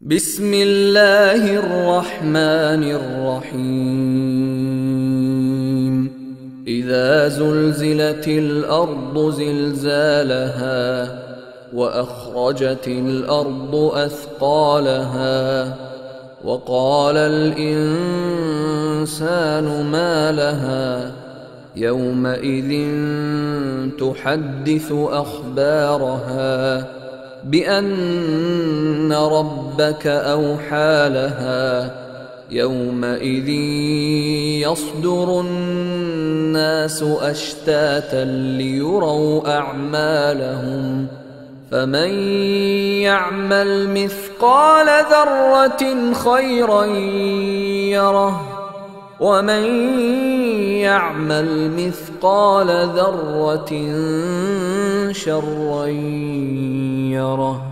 بسم الله الرحمن الرحيم إذا زلزلت الأرض زلزالها وأخرجت الأرض أثقالها وقال الإنسان ما لها يومئذ تحدث أخبارها بأن ربك أوحى لها يومئذ يصدر الناس أشتاتا ليروا أعمالهم فمن يعمل مثقال ذرة خيرا يره ومن يعمل مثقال ذرة شرا يره.